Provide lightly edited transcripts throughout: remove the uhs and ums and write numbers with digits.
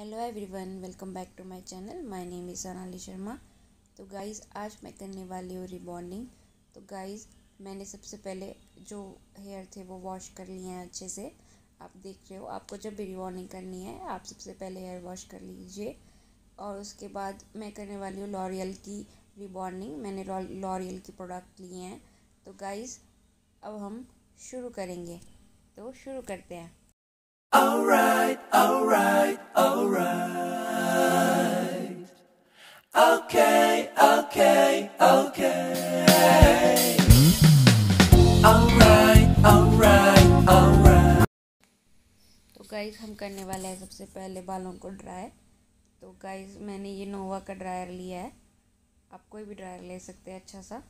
Hello everyone, welcome back to my channel. My name is Sonali Sharma. तो guys, आज मैं करने वाली हूँ रिबॉन्डिंग। तो गाइज़, मैंने सबसे पहले जो हेयर थे वो वॉश कर लिए हैं अच्छे से। आप देख रहे हो, आपको जब भी रिबॉन्डिंग करनी है आप सबसे पहले हेयर वॉश कर लीजिए। और उसके बाद मैं करने वाली हूँ लॉरियल की रिबॉन्डिंग। मैंने लॉरियल की प्रोडक्ट लिए हैं। तो गाइज़, अब हम शुरू करेंगे। तो शुरू करते हैं। Alright, alright, alright. Okay, okay, okay. Alright, alright, alright. तो गाइज़, हम करने वाले हैं सबसे पहले बालों को ड्राई। तो गाइज़, मैंने ये नोवा का ड्रायर लिया है। आप कोई भी ड्रायर ले सकते हैं अच्छा सा।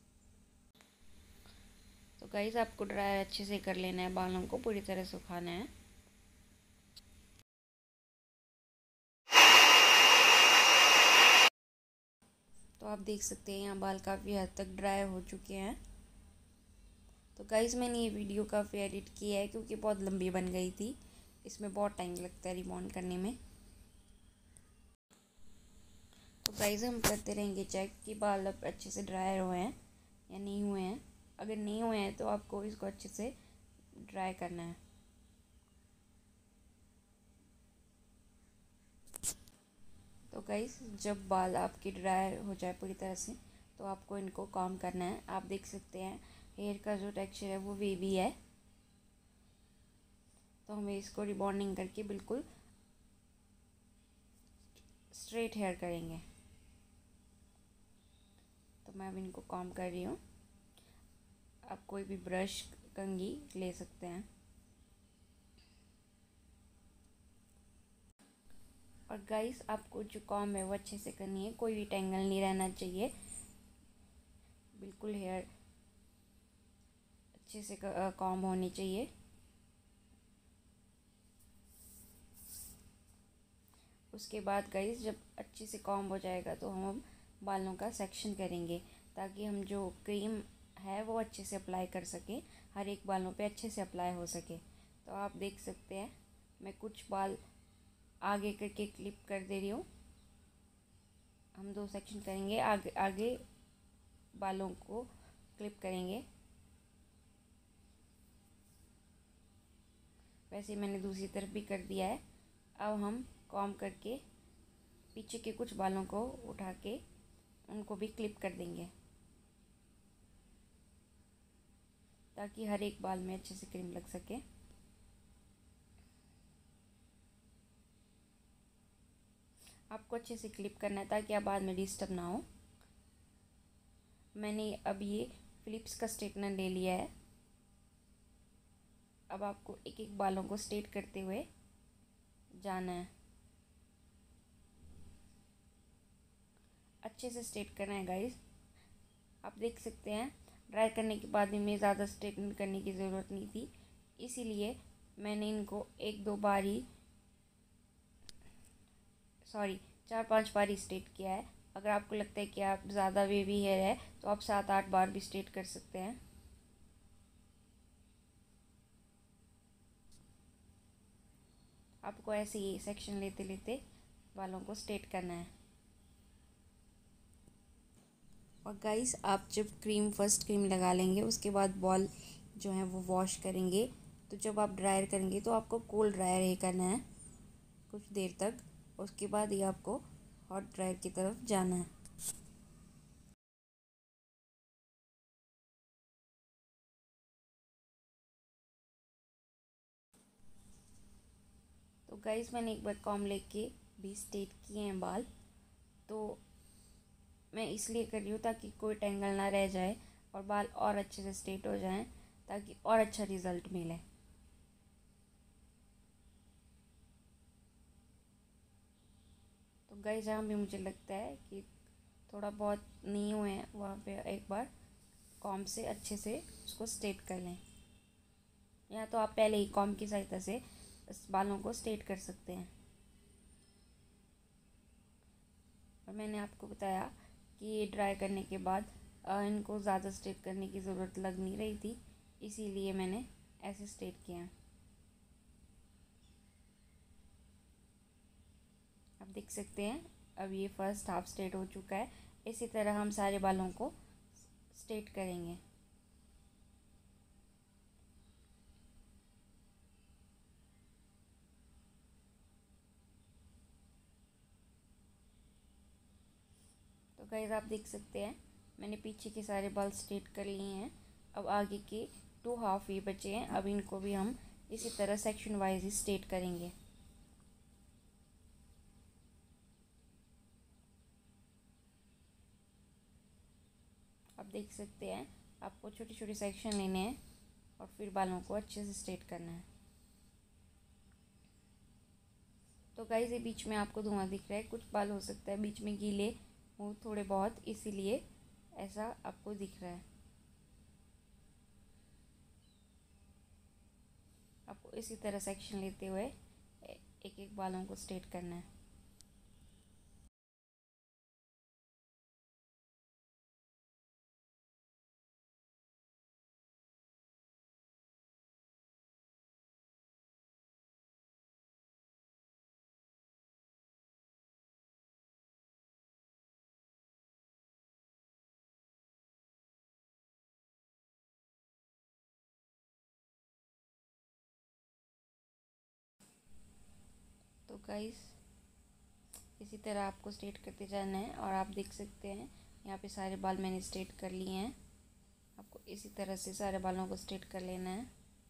तो गाइज़, आपको ड्रायर अच्छे से कर लेना है, बालों को पूरी तरह सुखाना है। तो आप देख सकते हैं यहाँ बाल काफ़ी हद तक ड्राई हो चुके हैं। तो गाइज़, मैंने ये वीडियो काफ़ी एडिट किया है क्योंकि बहुत लंबी बन गई थी। इसमें बहुत टाइम लगता है रिबॉन्ड करने में। तो गाइज़, हम करते रहेंगे चेक कि बाल अब अच्छे से ड्राई हुए हैं या नहीं हुए हैं। अगर नहीं हुए हैं तो आपको इसको अच्छे से ड्राई करना है। तो गाइस, जब बाल आपके ड्राई हो जाए पूरी तरह से तो आपको इनको कॉम्ब करना है। आप देख सकते हैं हेयर का जो टेक्सचर है वो वेवी है। तो हमें इसको रिबॉन्डिंग करके बिल्कुल स्ट्रेट हेयर करेंगे। तो मैं अब इनको कॉम्ब कर रही हूँ। आप कोई भी ब्रश, कंघी ले सकते हैं। और गाइस, आपको जो कॉम्ब है वो अच्छे से करनी है, कोई भी टेंगल नहीं रहना चाहिए। बिल्कुल हेयर अच्छे से कॉम्ब होनी चाहिए। उसके बाद गाइस, जब अच्छे से कॉम्ब हो जाएगा तो हम बालों का सेक्शन करेंगे ताकि हम जो क्रीम है वो अच्छे से अप्लाई कर सकें, हर एक बालों पे अच्छे से अप्लाई हो सके। तो आप देख सकते हैं मैं कुछ बाल आगे करके क्लिप कर दे रही हूँ। हम दो सेक्शन करेंगे, आगे आगे बालों को क्लिप करेंगे। वैसे मैंने दूसरी तरफ भी कर दिया है। अब हम कॉम्ब करके पीछे के कुछ बालों को उठा के उनको भी क्लिप कर देंगे ताकि हर एक बाल में अच्छे से क्रीम लग सके। आपको अच्छे से क्लिप करना है ताकि आप बाद में डिस्टर्ब ना हो। मैंने अब ये फिलिप्स का स्ट्रेटनर ले लिया है। अब आपको एक एक बालों को स्ट्रेट करते हुए जाना है। अच्छे से स्ट्रेट करना है गाइस। आप देख सकते हैं ड्राई करने के बाद भी मैं ज़्यादा स्ट्रेटन करने की ज़रूरत नहीं थी, इसीलिए मैंने इनको एक दो बार ही, सॉरी 4-5 बार ही स्ट्रेट किया है। अगर आपको लगता है कि आप ज़्यादा वेवी हेयर है तो आप 7-8 बार भी स्ट्रेट कर सकते हैं। आपको ऐसे ही सेक्शन लेते लेते बालों को स्ट्रेट करना है। और गाइस, आप जब फर्स्ट क्रीम लगा लेंगे उसके बाद बॉल जो है वो वॉश करेंगे। तो जब आप ड्रायर करेंगे तो आपको कोल्ड ड्रायर ही करना है कुछ देर तक। उसके बाद ही आपको हॉट ड्रायर की तरफ जाना है। तो गाइस, मैंने एक बार कॉम्ब लेके भी स्ट्रेट किए हैं बाल। तो मैं इसलिए कर रही हूँ ताकि कोई टेंगल ना रह जाए और बाल और अच्छे से स्ट्रेट हो जाएं, ताकि और अच्छा रिज़ल्ट मिले। तो गाइस, जहाँ भी मुझे लगता है कि थोड़ा बहुत नहीं हुए हैं वहाँ पे एक बार कॉम्ब से अच्छे से उसको स्ट्रेट कर लें, या तो आप पहले ही कॉम्ब की सहायता से इस बालों को स्ट्रेट कर सकते हैं। और मैंने आपको बताया कि ये ड्राई करने के बाद इनको ज़्यादा स्ट्रेट करने की ज़रूरत लग नहीं रही थी, इसीलिए मैंने ऐसे स्ट्रेट किया। देख सकते हैं अब ये फर्स्ट हाफ स्ट्रेट हो चुका है। इसी तरह हम सारे बालों को स्ट्रेट करेंगे। तो गाइस आप देख सकते हैं मैंने पीछे के सारे बाल स्ट्रेट कर लिए हैं। अब आगे के 2 हाफ ही बचे हैं। अब इनको भी हम इसी तरह सेक्शन वाइज ही स्ट्रेट करेंगे। आप देख सकते हैं आपको छोटे छोटे सेक्शन लेने हैं और फिर बालों को अच्छे से स्ट्रेट करना है। तो गाइस ये बीच में आपको धुआं दिख रहा है, कुछ बाल हो सकता है बीच में गीले हो थोड़े बहुत, इसीलिए ऐसा आपको दिख रहा है। आपको इसी तरह सेक्शन लेते हुए एक एक बालों को स्ट्रेट करना है। तो गाइस इसी तरह आपको स्ट्रेट करते जाना है और आप देख सकते हैं यहाँ पे सारे बाल मैंने स्ट्रेट कर लिए हैं। आपको इसी तरह से सारे बालों को स्ट्रेट कर लेना है।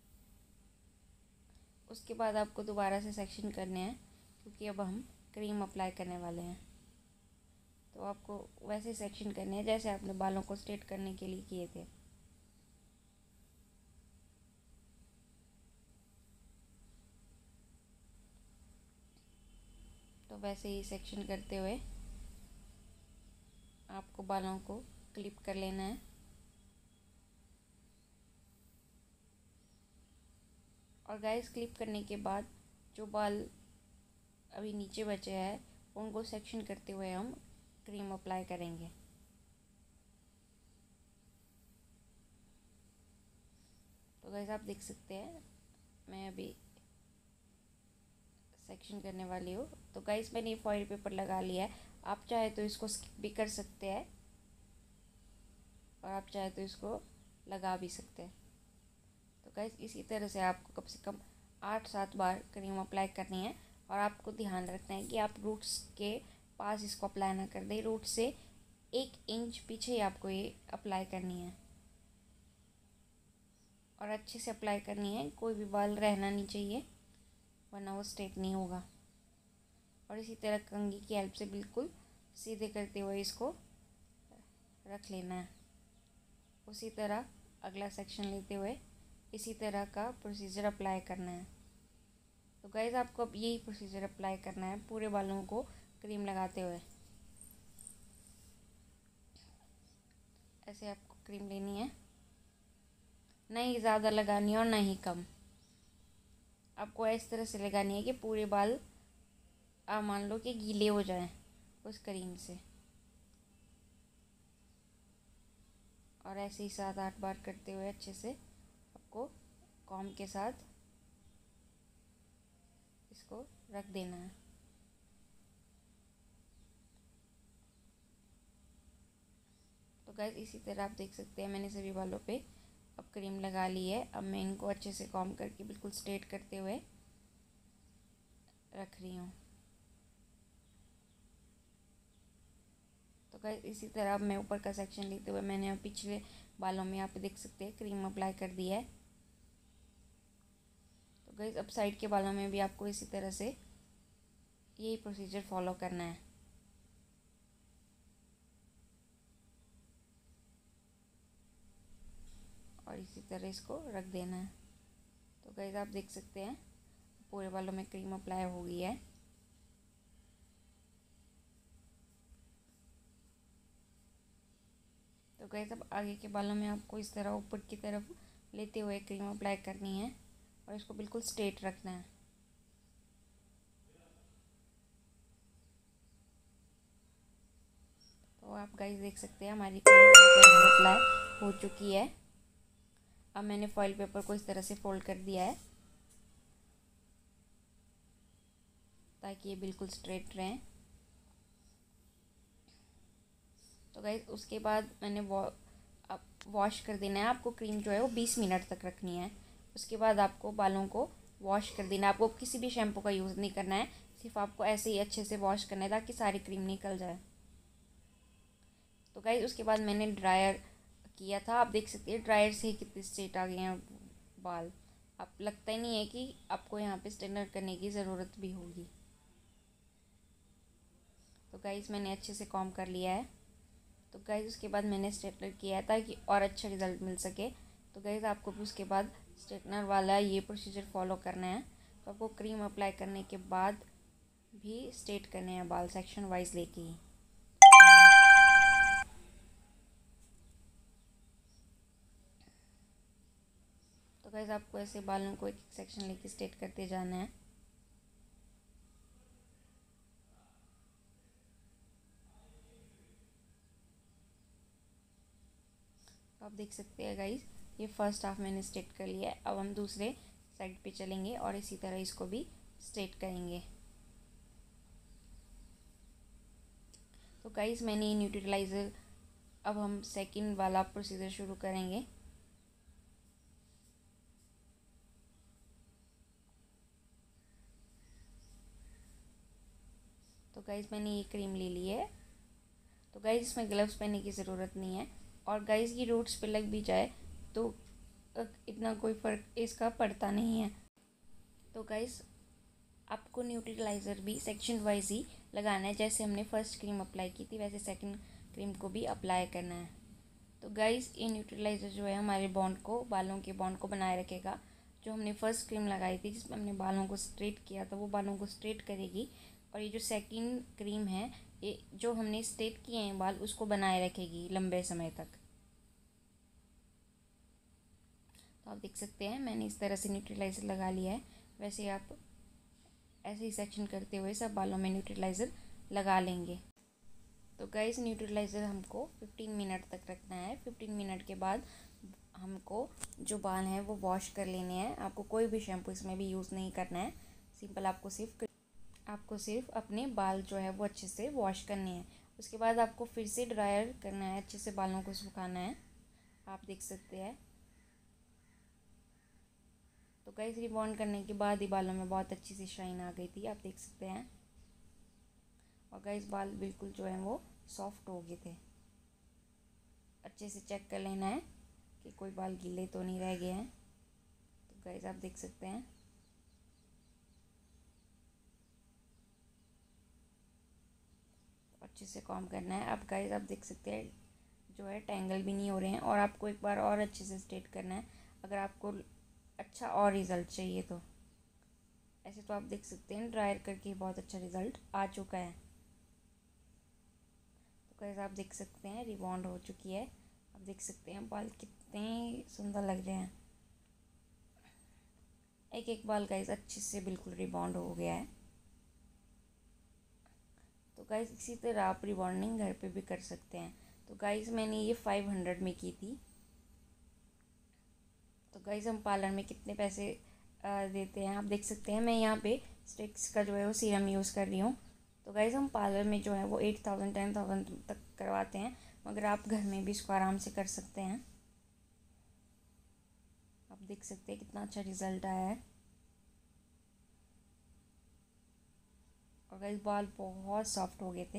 उसके बाद आपको दोबारा से सेक्शन करने हैं क्योंकि अब हम क्रीम अप्लाई करने वाले हैं। तो आपको वैसे सेक्शन करने हैं जैसे आपने बालों को स्ट्रेट करने के लिए किए थे। तो वैसे ही सेक्शन करते हुए आपको बालों को क्लिप कर लेना है। और गाइस क्लिप करने के बाद जो बाल अभी नीचे बचे हैं उनको सेक्शन करते हुए हम क्रीम अप्लाई करेंगे। तो गाइस आप देख सकते हैं मैं अभी सेक्शन करने वाली हूँ। तो गाइस मैंने फॉइल पेपर लगा लिया है, आप चाहे तो इसको स्किप भी कर सकते हैं और आप चाहे तो इसको लगा भी सकते हैं। तो गाइस इसी तरह से आपको कम से कम 8-7 बार क्रीम अप्लाई करनी है। और आपको ध्यान रखना है कि आप रूट्स के पास इसको अप्लाई ना कर दें, रूट से 1 इंच पीछे ही आपको ये अप्लाई करनी है और अच्छे से अप्लाई करनी है। कोई भी बाल रहना नहीं चाहिए वरना वो स्ट्रेट नहीं होगा। और इसी तरह कंघी की हेल्प से बिल्कुल सीधे करते हुए इसको रख लेना है। उसी तरह अगला सेक्शन लेते हुए इसी तरह का प्रोसीजर अप्लाई करना है। तो गाइस आपको अब यही प्रोसीजर अप्लाई करना है पूरे बालों को क्रीम लगाते हुए। ऐसे आपको क्रीम लेनी है, नहीं ज़्यादा लगानी है और नहीं कम। आपको इस तरह से लगानी है कि पूरे बाल आप मान लो कि गीले हो जाएं उस क्रीम से। और ऐसे ही 7-8 बार करते हुए अच्छे से आपको कॉम्ब के साथ इसको रख देना है। तो गाइस इसी तरह आप देख सकते हैं मैंने सभी बालों पे अब क्रीम लगा ली है। अब मैं इनको अच्छे से कॉम्ब करके बिल्कुल स्ट्रेट करते हुए रख रही हूँ। तो गाइस इसी तरह अब मैं ऊपर का सेक्शन लेते हुए मैंने अब पिछले बालों में आप देख सकते हैं क्रीम अप्लाई कर दिया है। तो गाइस अब साइड के बालों में भी आपको इसी तरह से यही प्रोसीजर फॉलो करना है। और इसी तरह इसको रख देना है। तो गाइस आप देख सकते हैं पूरे बालों में क्रीम अप्लाई हो गई है। तो गाइस अब आगे के बालों में आपको इस तरह ऊपर की तरफ लेते हुए क्रीम अप्लाई करनी है और इसको बिल्कुल स्ट्रेट रखना है। तो आप गाइस देख सकते हैं हमारी क्रीम अप्लाई हो चुकी है। अब मैंने फॉइल पेपर को इस तरह से फोल्ड कर दिया है ताकि ये बिल्कुल स्ट्रेट रहें। गाइस उसके बाद मैंने वॉश कर देना है। आपको क्रीम जो है वो 20 मिनट तक रखनी है। उसके बाद आपको बालों को वॉश कर देना है। आपको किसी भी शैम्पू का यूज़ नहीं करना है, सिर्फ आपको ऐसे ही अच्छे से वॉश करना है ताकि सारी क्रीम निकल जाए। तो गाइस उसके बाद मैंने ड्रायर किया था। आप देख सकते हैं ड्रायर से ही कितने स्ट्रेट आ गए हैं बाल। अब लगता ही नहीं है कि आपको यहाँ पे स्ट्रेटनर करने की ज़रूरत भी होगी। तो गाइस मैंने अच्छे से कॉम्ब कर लिया है। तो गाइस उसके बाद मैंने स्ट्रेटनर किया है ताकि और अच्छा रिज़ल्ट मिल सके। तो गाइस आपको भी उसके बाद स्ट्रेटनर वाला ये प्रोसीजर फॉलो करना है। तो आपको क्रीम अप्लाई करने के बाद भी स्ट्रेट करने हैं बाल, सेक्शन वाइज लेके ही। तो गाइस आपको ऐसे बालों को एक एक सेक्शन लेके स्ट्रेट करते जाना है। तो आप देख सकते हैं गाइस ये फर्स्ट हाफ मैंने स्ट्रेट कर लिया है। अब हम दूसरे साइड पे चलेंगे और इसी तरह इसको भी स्ट्रेट करेंगे। तो गाइस मैंने ये न्यूट्रलाइज़र, अब हम सेकंड वाला प्रोसीजर शुरू करेंगे। तो गाइस मैंने ये क्रीम ले ली है। तो गाइस इसमें ग्लव्स पहनने की ज़रूरत नहीं है, और गाइस ये रूट्स पे लग भी जाए तो इतना कोई फ़र्क इसका पड़ता नहीं है। तो गाइस आपको न्यूट्रलाइज़र भी सेक्शन वाइज ही लगाना है। जैसे हमने फर्स्ट क्रीम अप्लाई की थी वैसे सेकंड क्रीम को भी अप्लाई करना है। तो गाइस ये न्यूट्रलाइज़र जो है हमारे बॉन्ड को, बालों के बॉन्ड को बनाए रखेगा। जो हमने फर्स्ट क्रीम लगाई थी जिसमें हमने बालों को स्ट्रेट किया था वो बालों को स्ट्रेट करेगी, और ये जो सेकंड क्रीम है ये जो हमने स्ट्रेट किए हैं बाल उसको बनाए रखेगी लंबे समय तक। तो आप देख सकते हैं मैंने इस तरह से न्यूट्रलाइज़र लगा लिया है। वैसे आप ऐसे ही सेक्शन करते हुए सब बालों में न्यूट्रलाइज़र लगा लेंगे। तो गाइस न्यूट्रलाइज़र हमको 15 मिनट तक रखना है। 15 मिनट के बाद हमको जो बाल हैं वो वॉश कर लेने हैं। आपको कोई भी शैम्पू इसमें भी यूज़ नहीं करना है, सिंपल आपको सिर्फ अपने बाल जो है वो अच्छे से वॉश करने हैं। उसके बाद आपको फिर से ड्रायर करना है, अच्छे से बालों को सुखाना है। आप देख सकते हैं। तो गाइस रिबॉन्ड करने के बाद ही बालों में बहुत अच्छी सी शाइन आ गई थी, आप देख सकते हैं। और गाइस बाल बिल्कुल जो है वो सॉफ्ट हो गए थे। अच्छे से चेक कर लेना है कि कोई बाल गीले तो नहीं रह गए हैं। तो गाइस आप देख सकते हैं। अच्छे से कॉम्ब करना है। अब गाइस आप देख सकते हैं जो है टैंगल भी नहीं हो रहे हैं, और आपको एक बार और अच्छे से स्ट्रेट करना है अगर आपको अच्छा और रिज़ल्ट चाहिए तो। ऐसे तो आप देख सकते हैं ड्रायर करके बहुत अच्छा रिज़ल्ट आ चुका है। तो गाइस आप देख सकते हैं रिबॉन्ड हो चुकी है। आप देख सकते हैं बाल कितने सुंदर लग रहे हैं। एक एक बाल गाइस अच्छे से बिल्कुल रिबॉन्ड हो गया है। तो गाइस इसी तरह आप रिबॉन्डिंग घर पे भी कर सकते हैं। तो गाइस मैंने ये 500 में की थी। तो गाइस हम पार्लर में कितने पैसे देते हैं आप देख सकते हैं। मैं यहाँ पे स्टिक्स का जो है वो सीरम यूज़ कर रही हूँ। तो गाइस हम पार्लर में जो है वो 8000 10,000 तक करवाते हैं, मगर आप घर में भी इसको आराम से कर सकते हैं। आप देख सकते हैं कितना अच्छा रिज़ल्ट आया है। और गाइस बाल बहुत सॉफ्ट हो गए थे।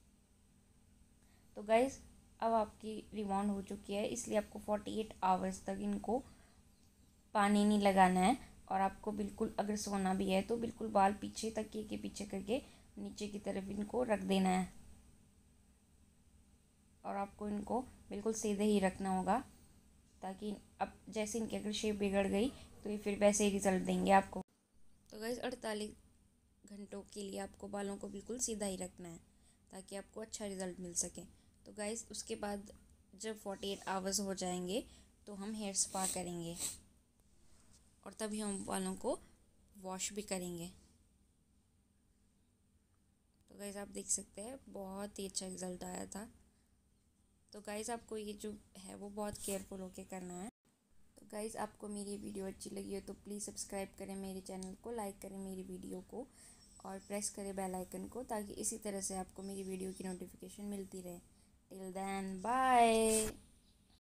तो गाइस अब आपकी रिबॉन्ड हो चुकी है, इसलिए आपको 48 आवर्स तक इनको पानी नहीं लगाना है। और आपको बिल्कुल अगर सोना भी है तो बिल्कुल बाल पीछे तकिए के पीछे करके नीचे की तरफ इनको रख देना है, और आपको इनको बिल्कुल सीधे ही रखना होगा, ताकि अब जैसे इनकी अगर शेप बिगड़ गई तो ये फिर वैसे ही रिजल्ट देंगे आपको। तो गाइस 48 घंटों के लिए आपको बालों को बिल्कुल सीधा ही रखना है ताकि आपको अच्छा रिज़ल्ट मिल सके। तो गाइस उसके बाद जब 48 आवर्स हो जाएंगे तो हम हेयर स्पा करेंगे, और तभी हम बालों को वॉश भी करेंगे। तो गाइस आप देख सकते हैं बहुत ही अच्छा रिज़ल्ट आया था। तो गाइस आपको ये जो है वो बहुत केयरफुल होके करना है। तो गाइस आपको मेरी वीडियो अच्छी लगी हो तो प्लीज़ सब्सक्राइब करें मेरे चैनल को, लाइक करें मेरी वीडियो को, और प्रेस करें बेल आइकन को, ताकि इसी तरह से आपको मेरी वीडियो की नोटिफिकेशन मिलती रहे। Till then, bye.